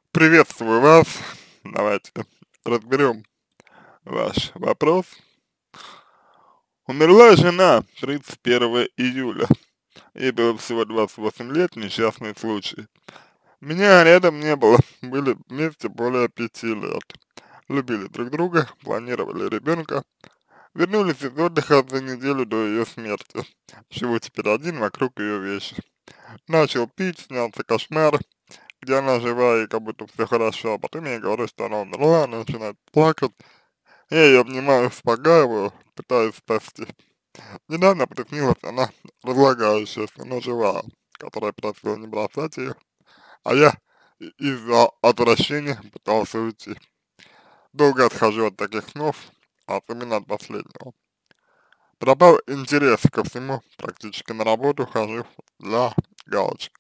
Приветствую вас. Давайте разберем ваш вопрос. Умерла жена 31 июля. Ей было всего 28 лет, несчастный случай. Меня рядом не было, были вместе более 5 лет. Любили друг друга, планировали ребенка. Вернулись из отдыха за неделю до ее смерти. Живу теперь один вокруг ее вещи. Начал пить, снялся кошмар, где она жива и как будто все хорошо. А потом я говорю, что она умерла, она начинает плакать. Я ее обнимаю, успокаиваю, пытаюсь спасти. Недавно приснилась она разлагающаяся, но жива, которая просила не бросать ее, а я из-за отвращения пытался уйти. Долго отхожу от таких снов, особенно от последнего. Пропал интерес ко всему, практически на работу хожу для галочки.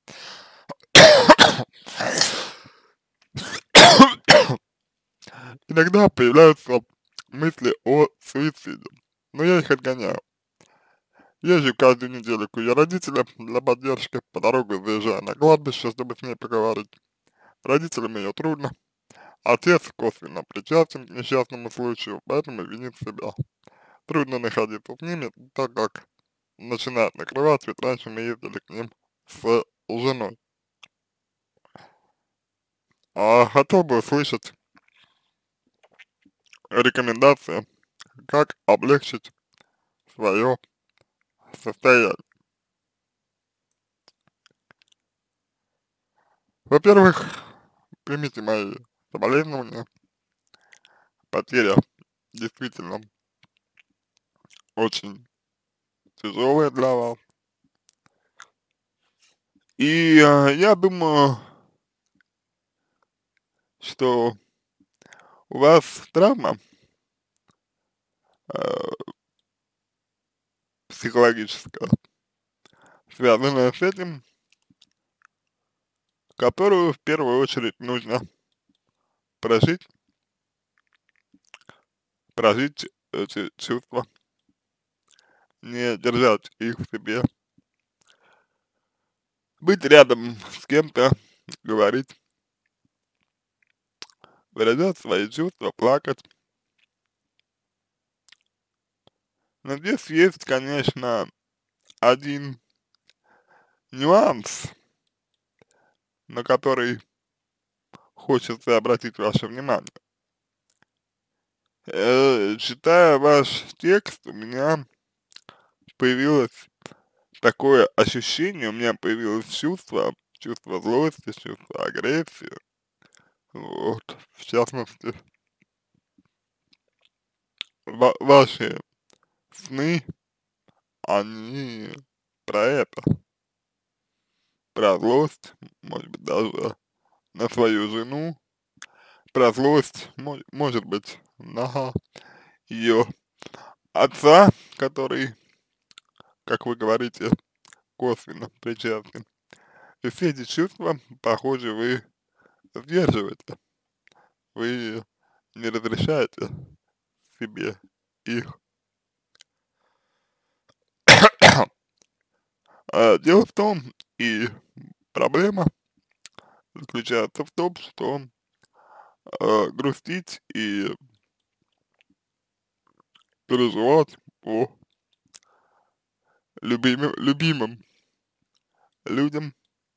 Иногда появляются мысли о суициде, но я их отгоняю. Езжу каждую неделю к ее родителям для поддержки, по дороге заезжаю на кладбище, чтобы с ней поговорить. Родителям ее трудно, отец косвенно причастен к несчастному случаю, поэтому винит себя. Трудно находиться с ними, так как начинает накрывать, ведь раньше мы ездили к ним с женой. Хотел бы услышать рекомендации, как облегчить свое состояние. Во-первых, примите мои соболезнования, потеря действительно очень тяжелая для вас. И я думаю, что у вас травма э, психологическая, связанная с этим, которую в первую очередь нужно прожить, прожить эти чувства, не держать их в себе, быть рядом с кем-то, говорить, выражать свои чувства, плакать. Но здесь есть, конечно, один нюанс, на который хочется обратить ваше внимание. Читая ваш текст, у меня появилось такое ощущение, у меня появилось чувство, чувство злости, чувство агрессии. Вот, в частности, ваши сны, они про это, про злость, может быть, даже на свою жену, про злость, может быть, на ее отца, который, как вы говорите, косвенно причастен. И все эти чувства, похоже, вы сдерживаете, вы не разрешаете себе их. Дело в том, и проблема заключается в том, что грустить и переживать по любимым людям,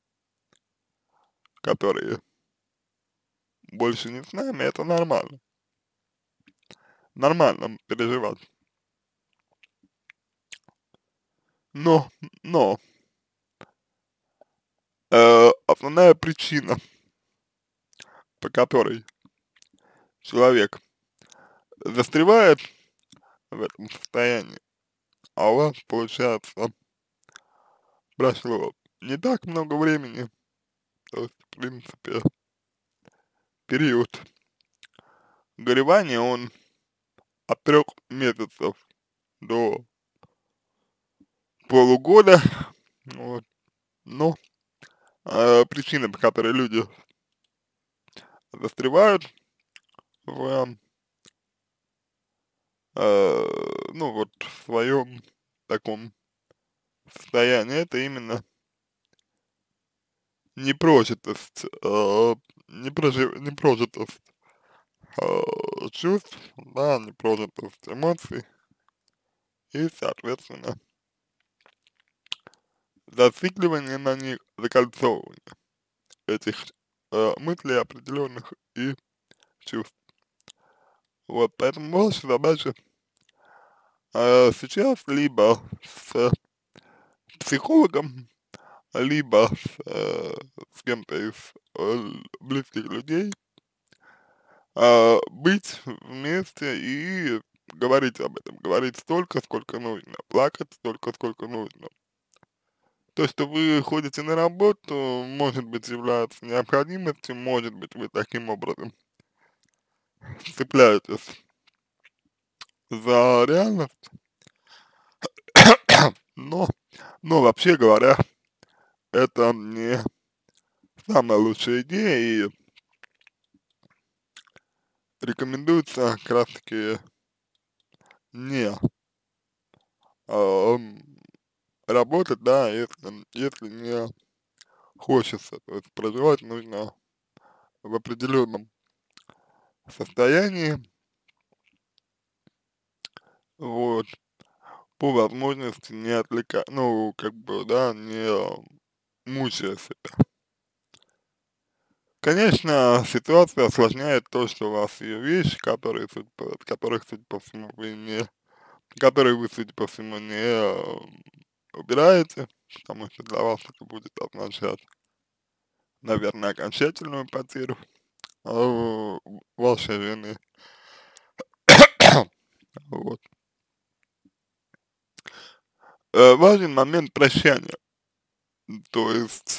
которые больше не с нами, это нормально. Нормально переживать. Но, но, основная причина, по которой человек застревает в этом состоянии, а у вас, получается, прошло не так много времени, то есть, в принципе, период горевания, он от 3 месяцев до полугода, вот, но причина, по которой люди застревают в, ну вот, в своем таком состоянии, это именно непрочетность, непрожитость чувств, да, непрожитость эмоций и, соответственно, зацикливание на них, закольцовывание этих мыслей определенных и чувств. Вот, поэтому ваша задача сейчас либо с психологом, либо с кем-то из близких людей быть вместе и говорить об этом, говорить столько, сколько нужно, плакать столько, сколько нужно. То, что вы ходите на работу, может быть, является необходимостью, может быть, вы таким образом цепляетесь за реальность, но, но вообще говоря, это не самая лучшая идея, и рекомендуется как раз таки не ам, работать, да, если не хочется, то есть проживать нужно в определенном состоянии, вот, по возможности не ну, как бы, да, не мучая себя. Конечно, ситуация осложняет то, что у вас есть вещи, которых, судя по всему, которые вы, судя по всему, не убираете, потому что для вас это будет означать, наверное, окончательную потерю э, вашей жены. Вот. Важен момент прощания, то есть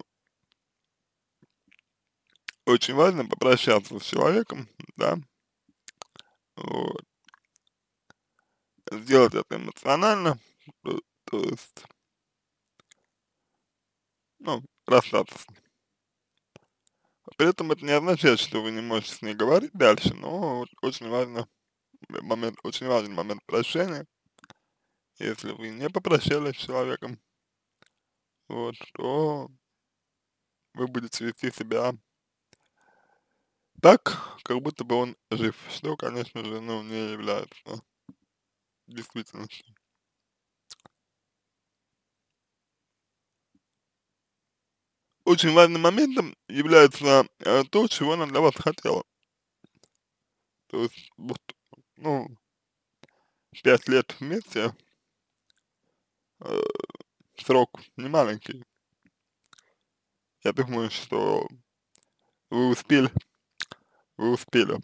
очень важно попрощаться с человеком, да, вот, сделать это эмоционально, то есть, ну, расстаться. При этом это не означает, что вы не можете с ней говорить дальше, но вот очень важен момент прощения. Если вы не попрощались с человеком, вот, то вы будете вести себя так, как будто бы он жив, что, конечно же, ну, не является действительностью. Очень важным моментом является то, чего она для вас хотела. То есть, вот, ну, 5 лет вместе, э, срок не маленький. Я думаю, что вы успели, вы успели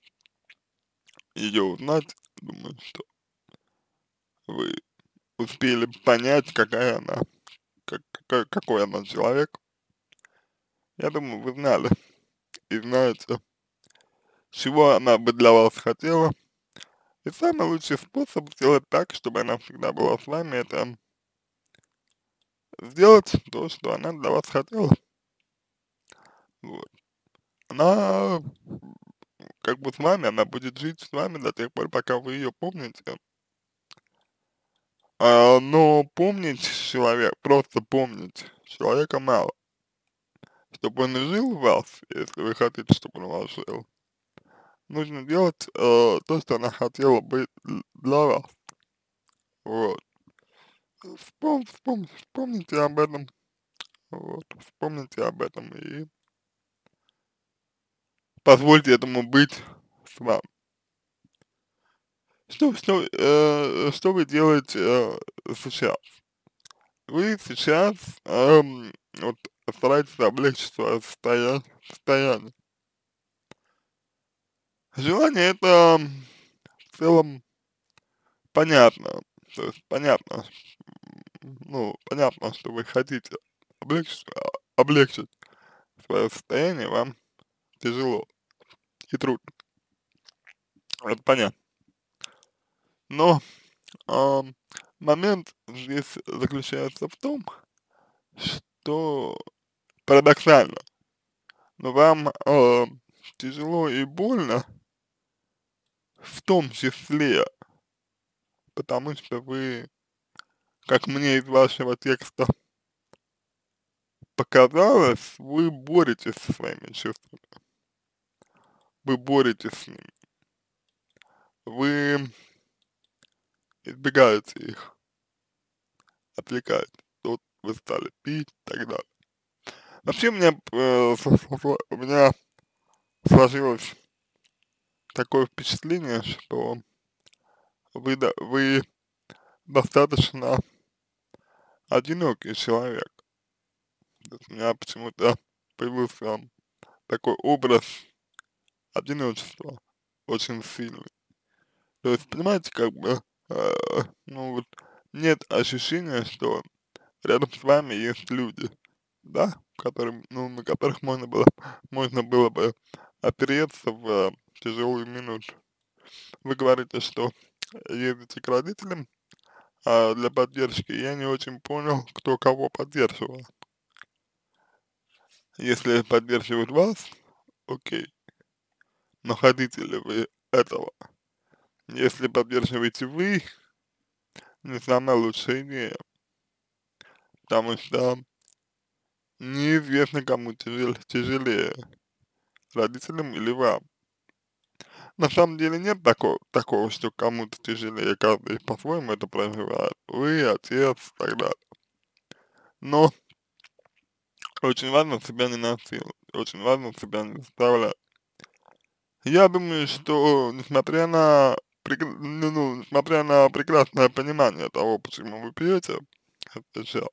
ее узнать. Думаю, что вы успели понять, какая она, какой она человек. Я думаю, вы знали и знаете, чего она бы для вас хотела. И самый лучший способ сделать так, чтобы она всегда была с вами, это сделать то, что она для вас хотела. Вот. Она как бы с вами, она будет жить с вами до тех пор, пока вы ее помните. Но помнить просто помнить человека мало. Чтобы он жил в вас, если вы хотите, чтобы он в вас жил, нужно делать то, что она хотела бы для вас. Вот. Вспомните об этом. Вот. Вспомните об этом и позвольте этому быть с вами. Что вы делаете сейчас? Вы сейчас вот стараетесь облегчить свое состояние. Желание это в целом понятно. То есть понятно, ну, понятно, что вы хотите облегчить свое состояние, вам тяжело и трудно. Это понятно. Но ам, момент здесь заключается в том, что парадоксально, но вам тяжело и больно в том числе, потому что вы, как мне из вашего текста показалось, вы боретесь со своими чувствами, вы боретесь с ними, вы избегаете их, отвлекаете. Тут вы стали пить и так далее. Вообще у меня сложилось такое впечатление, что вы достаточно одинокий человек. То есть у меня почему-то появился такой образ одиночества очень сильный. То есть, понимаете, как бы, э, ну вот, нет ощущения, что рядом с вами есть люди, да, которым, ну, на которых можно было бы опереться в тяжелую минуту. Вы говорите, что ездите к родителям, для поддержки. Я не очень понял, кто кого поддерживал. Если поддерживают вас, окей, но хотите ли вы этого? Если поддерживаете вы, не самая лучшая идея, потому что неизвестно, кому тяжелее, родителям или вам. На самом деле нет такого, что кому-то тяжелее, каждый по-своему это проживает. Вы, отец и так далее. Но очень важно себя не насиловать, очень важно себя не заставлять. Я думаю, что несмотря на прекрасное понимание того, почему вы пьете, как сейчас,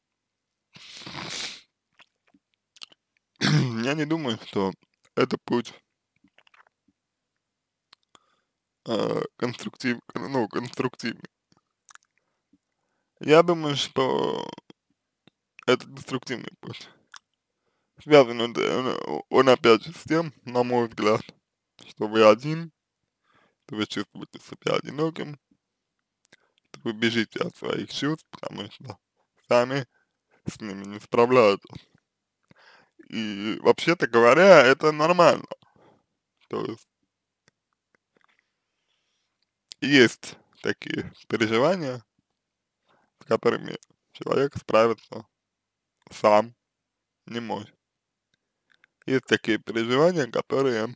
я не думаю, что это путь конструктивный. Я думаю, что это деструктивный путь. Связан он опять же с тем, на мой взгляд, что вы один, что вы чувствуете себя одиноким, что вы бежите от своих чувств, потому что сами с ними не справляются. И вообще-то говоря, это нормально. То есть такие переживания, с которыми человек справиться сам не может. Есть такие переживания, которые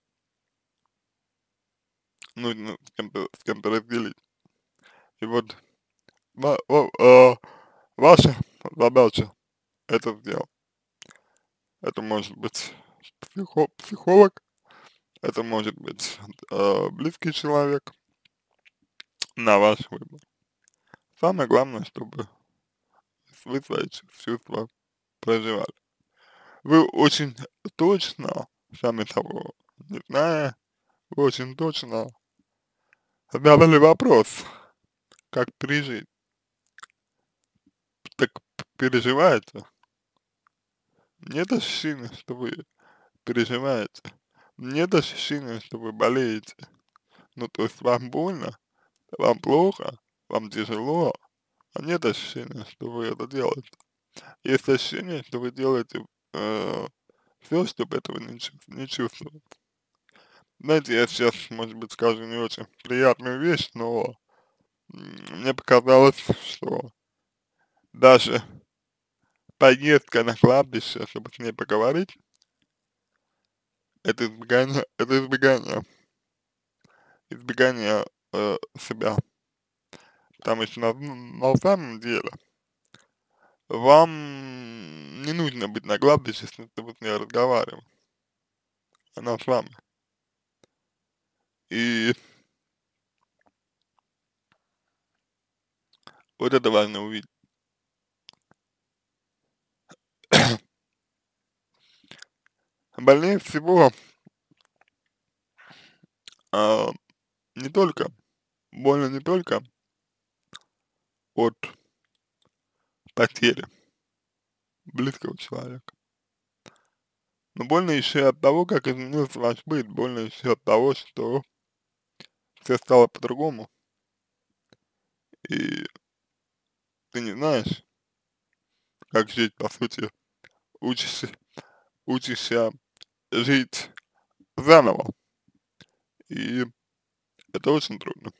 нужно с кем-то разделить. И вот ва ва ваша задача это сделать. Это может быть психолог, это может быть близкий человек, на ваш выбор. Самое главное, чтобы вы свои чувства проживали. Вы очень точно, сами того не зная, вы очень точно задали вопрос, как пережить. Так переживаете? Нет ощущения, что вы переживаете? Нет ощущения, что вы болеете? Ну, то есть вам больно, вам плохо, вам тяжело, а нет ощущения, что вы это делаете. Есть ощущение, что вы делаете все, чтобы этого не чувствовать. Знаете, я сейчас, может быть, скажу не очень приятную вещь, но мне показалось, что даже поездка на кладбище, чтобы с ней поговорить, избегание себя. Потому что на самом деле вам не нужно быть на кладбище, чтобы с ней разговаривать. Она с вами. И вот это важно увидеть. Больнее всего а, не только, больно не только от потери близкого человека, но больно еще и от того, как изменился ваш быт, больно еще от того, что все стало по-другому, и ты не знаешь, как жить, по сути, учишься, учишься жить заново, и это очень трудно,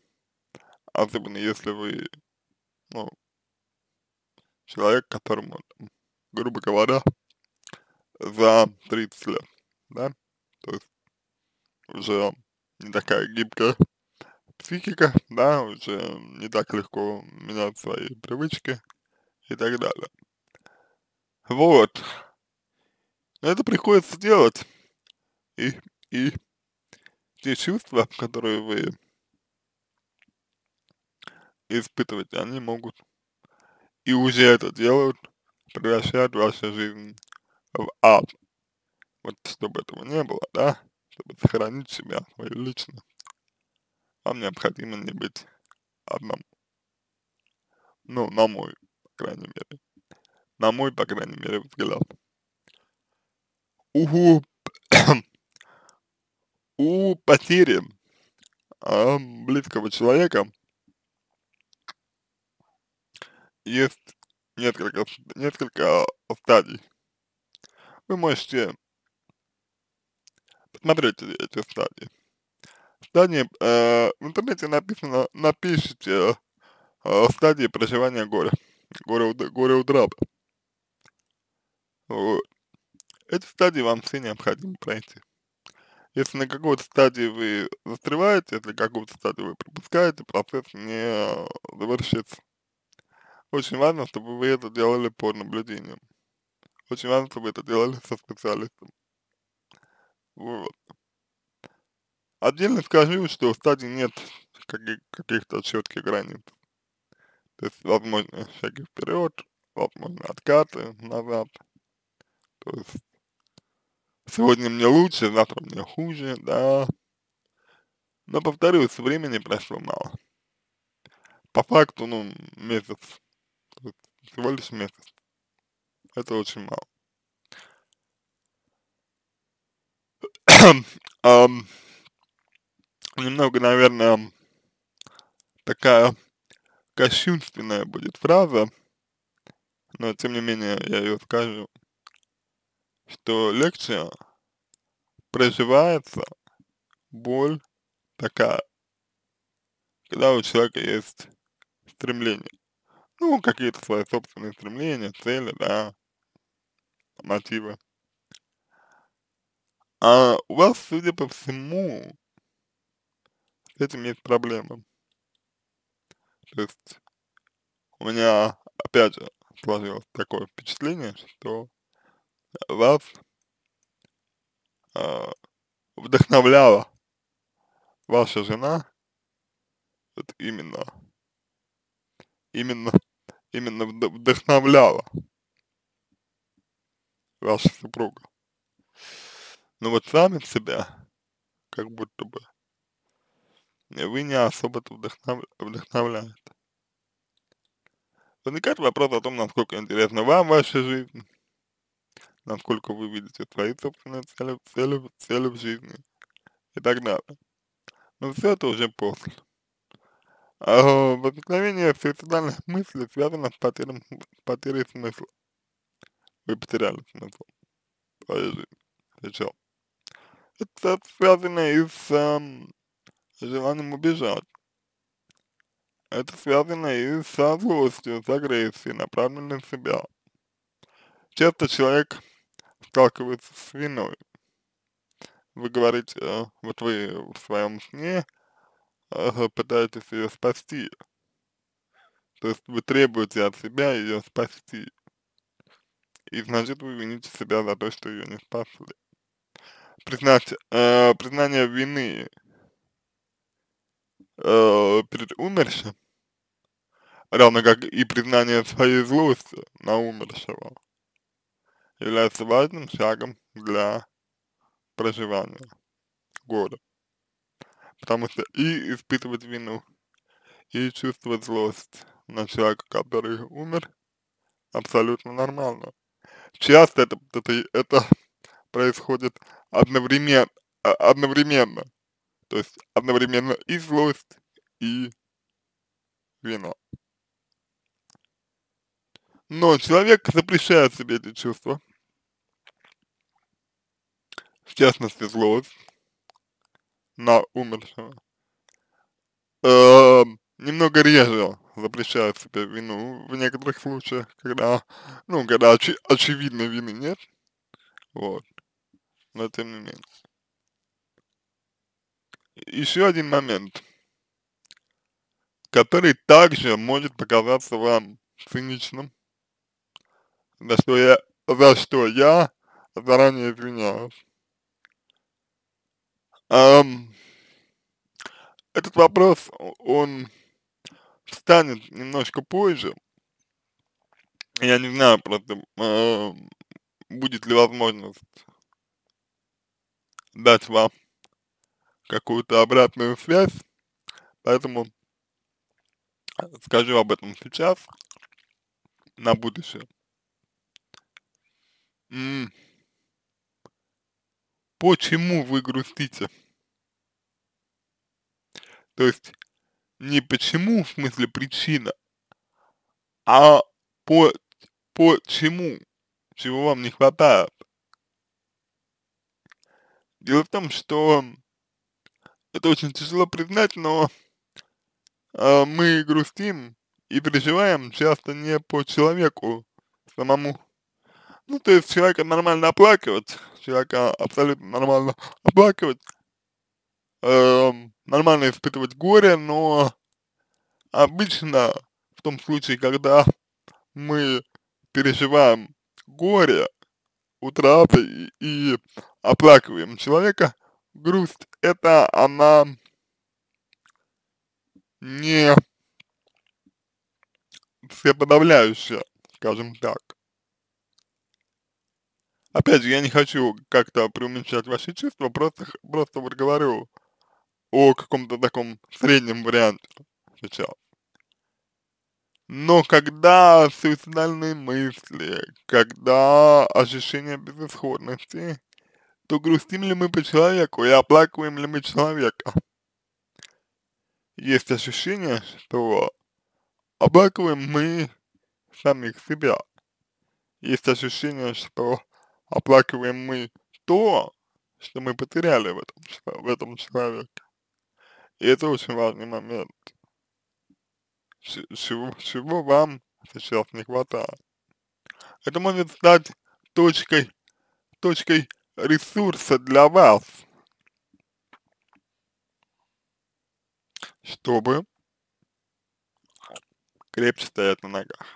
особенно если вы, ну, человек, которому грубо говоря, за 30 лет, да, то есть уже не такая гибкая психика, да, уже не так легко менять свои привычки и так далее. Вот, но это приходится делать, и, и те чувства, которые вы испытываете, они могут, и уже это делают, превращать вашу жизнь в ад. Вот чтобы этого не было, да, чтобы сохранить себя, свою личность, вам необходимо не быть одному. Ну, на мой, по крайней мере, на мой, по крайней мере, взгляд. У, у потери близкого человека есть несколько стадий. Вы можете посмотреть эти стадии. Стадии, в интернете написано, напишите стадии проживания горя, горе утраты. Вот. Эти стадии вам все необходимо пройти. Если на какой-то стадии вы застреваете, если какую-то стадию вы пропускаете, процесс не завершится. Очень важно, чтобы вы это делали под наблюдением. Очень важно, чтобы вы это делали со специалистом. Вот. Отдельно скажу, что у стадий нет каких-то четких границ. То есть, возможно, шаги вперед, возможно, откаты назад. То есть, сегодня мне лучше, завтра мне хуже, да. Но, повторюсь, времени прошло мало. По факту, ну, месяц, то есть всего лишь месяц. Это очень мало. Ам, Немного, наверное, такая кощунственная будет фраза, но тем не менее я ее скажу, что легче проживается боль такая, когда у человека есть стремление. Ну, какие-то свои собственные стремления, цели, да, мотивы. А у вас, судя по всему, с этим есть проблемы. То есть у меня, опять же, сложилось такое впечатление, что вас а, вдохновляла ваша жена, вот именно, именно вдохновляла ваша супруга. Но вот сами себя, как будто бы, вы не особо-то вдохновляете. Возникает вопрос о том, насколько интересна вам ваша жизнь, насколько вы видите свои собственные цели в жизни и так далее. Но все это уже после. Возникновение суицидальных мыслей связано с потерей смысла. Вы потеряли смысл в своей жизни. Причем это связано и с желанием убежать. Это связано и со злостью, с агрессией, направленной на себя. Часто человек сталкивается с виной. Вы говорите, вот вы в своем сне пытаетесь ее спасти. То есть вы требуете от себя ее спасти. И значит вы вините себя за то, что ее не спасли. Признание вины перед умершим, равно как и признание своей злости на умершего, является важным шагом для проживания горя. Потому что и испытывать вину, и чувствовать злость на человека, который умер, абсолютно нормально. Часто это происходит одновременно. То есть одновременно и злость, и вина. Но человек запрещает себе эти чувства, в частности злость на умершего, немного реже запрещаю себе вину в некоторых случаях, когда, ну, когда очевидной вины нет, вот, но тем не менее. Еще один момент, который также может показаться вам циничным, за что я заранее извиняюсь. Ам, Этот вопрос, он встанет немножко позже. Я не знаю просто, будет ли возможность дать вам какую-то обратную связь, поэтому скажу об этом сейчас, на будущее. М, Почему вы грустите? То есть не почему, в смысле причина, а по почему, чего вам не хватает. Дело в том, что это очень тяжело признать, но мы грустим и переживаем часто не по человеку самому. Ну, то есть человека нормально оплакивать, человека абсолютно нормально оплакивать, нормально испытывать горе, но обычно в том случае, когда мы переживаем горе, утраты и оплакиваем человека, грусть это она не всеподавляющая, скажем так. Опять же, я не хочу как-то преуменьшать ваши чувства, просто вот говорю о каком-то таком среднем варианте сейчас. Но когда суицидальные мысли, когда ощущение безысходности, то грустим ли мы по человеку и оплакиваем ли мы человека? Есть ощущение, что оплакиваем мы самих себя. Есть ощущение, что оплакиваем мы то, что мы потеряли в этом человеке. И это очень важный момент. Чего вам сейчас не хватает? Это может стать точкой, точкой ресурса для вас, чтобы крепче стоять на ногах.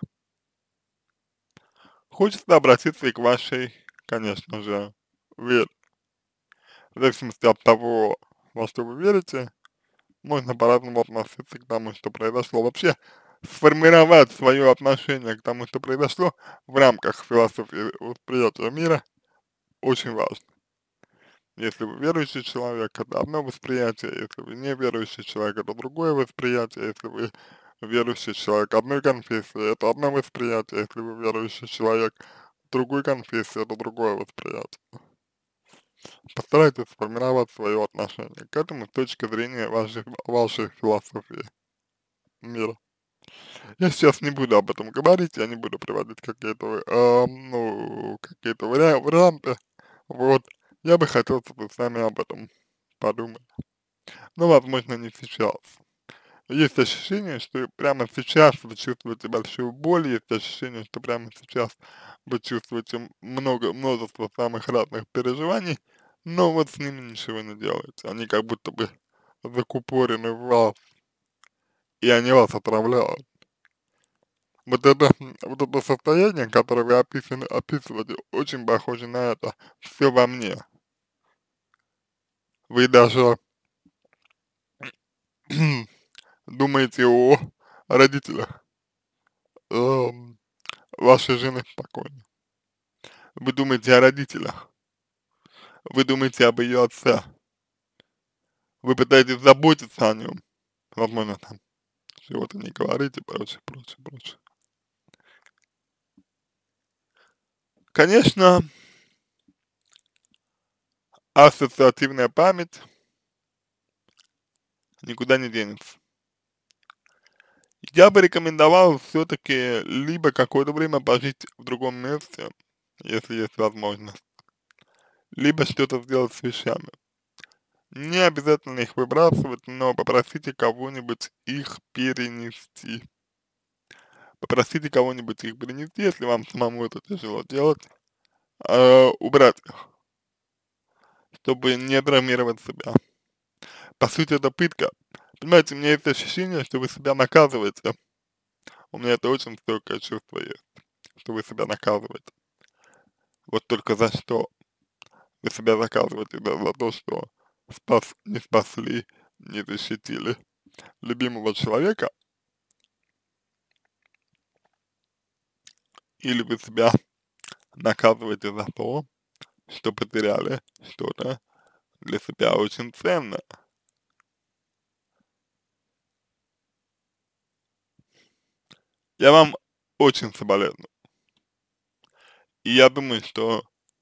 Хочется обратиться и к вашей, конечно же, вере. В зависимости от того, во что вы верите, можно по-разному относиться к тому, что произошло. Вообще, сформировать свое отношение к тому, что произошло в рамках философии восприятия мира очень важно. Если вы верующий человек, это одно восприятие, если вы не верующий человек, это другое восприятие, если вы верующий человек одной конфессии, это одно восприятие, если вы верующий человек другой конфессии, это другое восприятие. Постарайтесь сформировать свое отношение к этому с точки зрения вашей философии мира. Я сейчас не буду об этом говорить, я не буду приводить какие-то, ну, какие-то варианты, вот. Я бы хотел, чтобы вы сами об этом подумали. Но, возможно, не сейчас. Есть ощущение, что прямо сейчас вы чувствуете большую боль, есть ощущение, что прямо сейчас вы чувствуете множество самых разных переживаний, но вот с ними ничего не делаете. Они как будто бы закупорены в вас, и они вас отравляют. Вот это состояние, которое вы описываете, очень похоже на это. Все во мне. Вы даже думаете о родителях эм, вашей жены покойной. Вы думаете о родителях. Вы думаете об ее отце. Вы пытаетесь заботиться о нем. Возможно, там чего-то не говорите, прочее, прочее, прочее. Конечно, ассоциативная память никуда не денется. Я бы рекомендовал все-таки либо какое-то время пожить в другом месте, если есть возможность, либо что-то сделать с вещами. Не обязательно их выбрасывать, но попросите кого-нибудь их перенести. попросите кого-нибудь их принести, если вам самому это тяжело делать, убрать их, чтобы не травмировать себя. По сути, это пытка. Понимаете, у меня есть ощущение, что вы себя наказываете. У меня это очень стойкое чувство есть, что вы себя наказываете. Вот только за что вы себя наказываете? Да, за то, что не спасли, не защитили любимого человека, или вы себя наказываете за то, что потеряли что-то для себя очень ценное. Я вам очень соболезную. И я думаю, что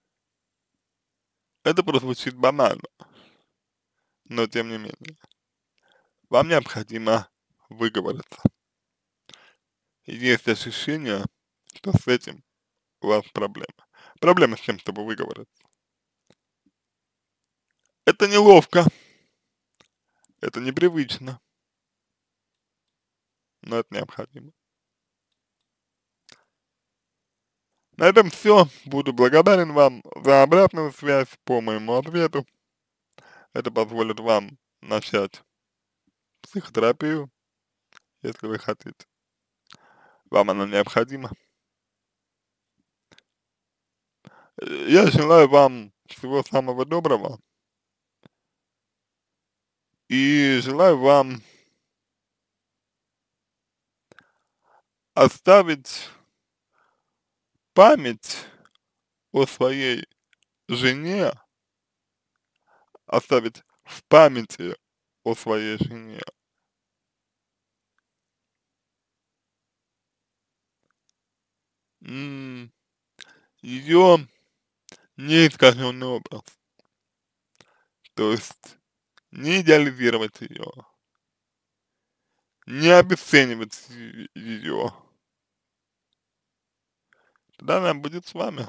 это прозвучит банально, но тем не менее, вам необходимо выговориться. И есть ощущение, что с этим у вас проблема. Проблема с тем, чтобы выговориться. Это неловко, это непривычно, но это необходимо. На этом все. Буду благодарен вам за обратную связь по моему ответу. Это позволит вам начать психотерапию, если вы хотите. Вам она необходима. Я желаю вам всего самого доброго и желаю вам оставить память о своей жене, оставить в памяти о своей жене ее неискаженный образ, то есть не идеализировать ее, не обесценивать ее, тогда она будет с вами,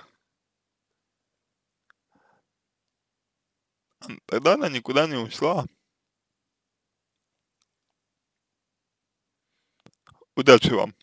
тогда она никуда не ушла. Удачи вам!